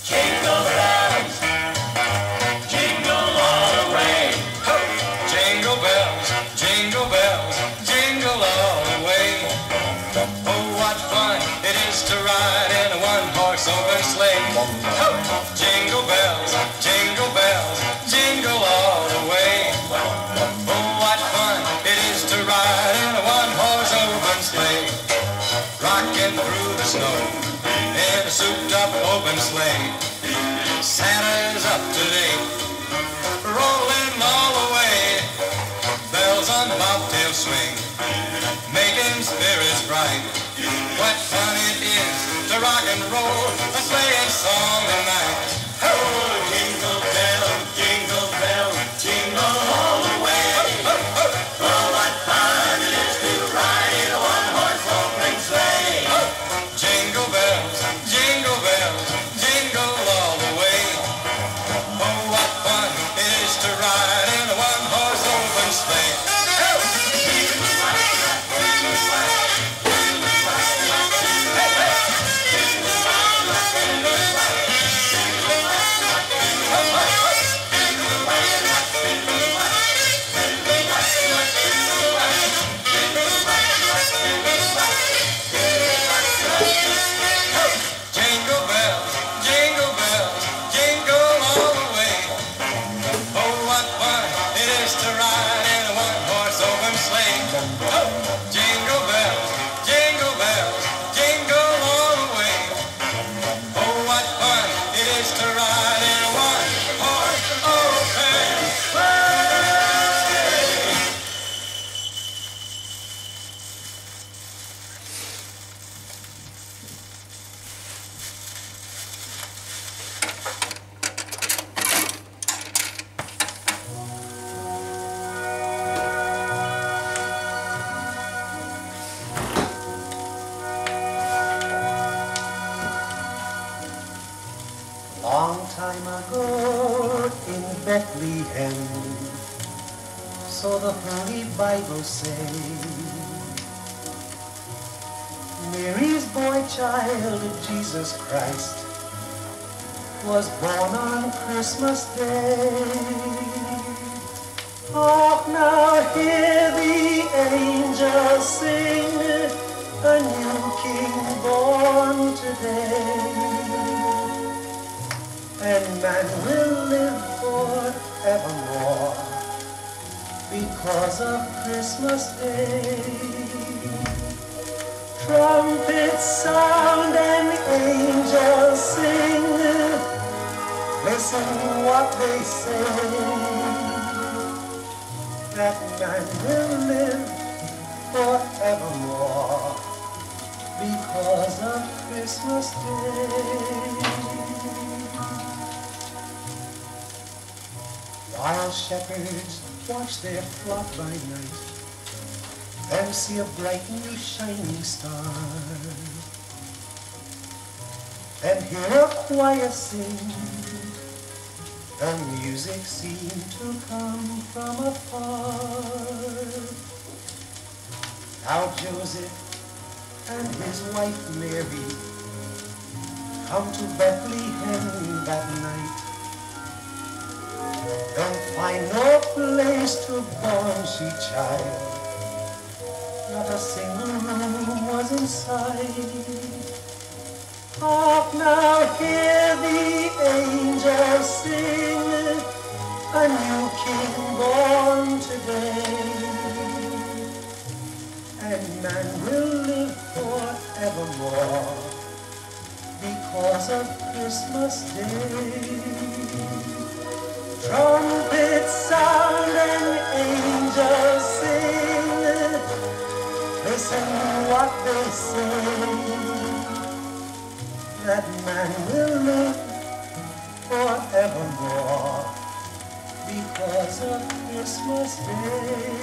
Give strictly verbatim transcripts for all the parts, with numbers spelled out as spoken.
Jingle bells, jingle all the way. Ho! Jingle bells, jingle bells, jingle all the way. Oh, what fun it is to ride in a one-horse open sleigh. Ho! Jingle bells, jingle bells, jingle all the way. Oh, what fun it is to ride in a one-horse open sleigh. Rocking through the snow in a souped-up open sleigh. Santa's up to date, rolling all the way. Bells on bobtail swing, making spirits bright. What fun it is to rock and roll a sleighing song tonight. Oh, jingle bell, jingle bell, jingle all the way. Oh, what fun it is to ride in a one-horse open sleigh. Oh, jingle bells, jingle bells, jingle all the way. Oh, what fun it is to ride in a one-horse open sleigh. Long time ago in Bethlehem, so the Holy Bible say, Mary's boy child, Jesus Christ, was born on Christmas Day. Hark now, hear the angels sing, a new King born today. And man will live forevermore because of Christmas Day. Trumpets sound and angels sing. Listen what they say, that man will live forevermore because of Christmas Day. While shepherds watch their flock by night and see a bright new shining star, and hear a choir sing, the music seemed to come from afar. Now Joseph and his wife Mary come to Bethlehem that night. Don't find no place to born she child, not a single room was in sight. Hark now, hear the angels sing, a new King born today. And man will live forevermore because of Christmas Day. Trumpets sound and angels sing. Listen what they say, that man will live forevermore because of Christmas Day.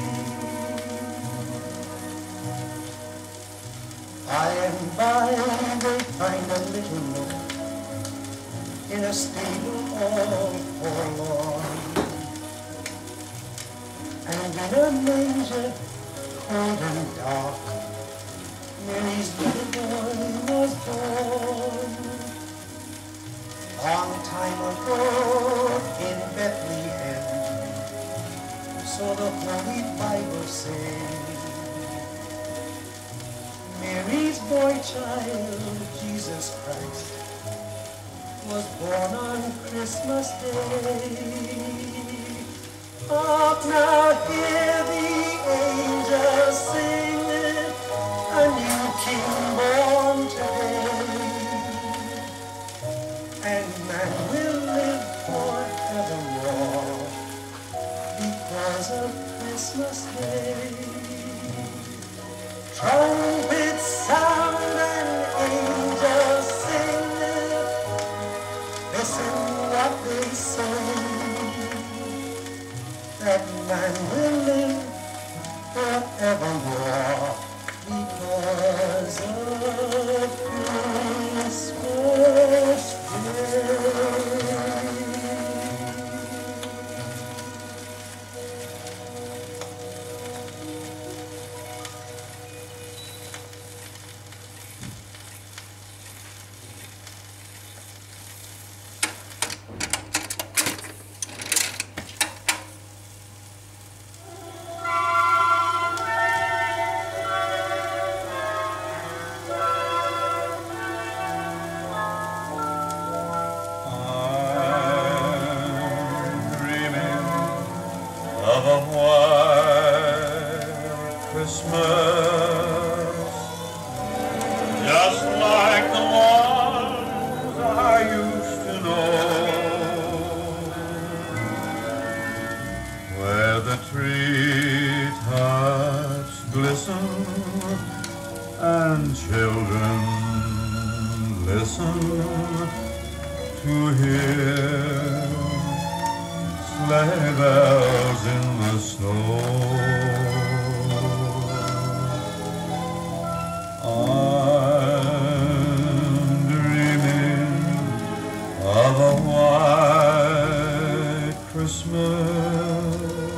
By and by they find a little nook in a stable all forlorn, and in a manger cold and dark, Mary's little boy was born. long time ago in Bethlehem, so the Holy Bible says. Mary's boy child, Jesus Christ, was born on Christmas Day. Hark now, hear the angels sing, a new King born today, and man will live forevermore because of Christmas Day. Trumpets sound and angels sing, listen what they say, that man will live forevermore because of Christmas Day. Of a white Christmas, just like the ones I used to know, where the treetops glisten and children listen to hear sleigh bells in the snow. I'm dreaming of a white Christmas,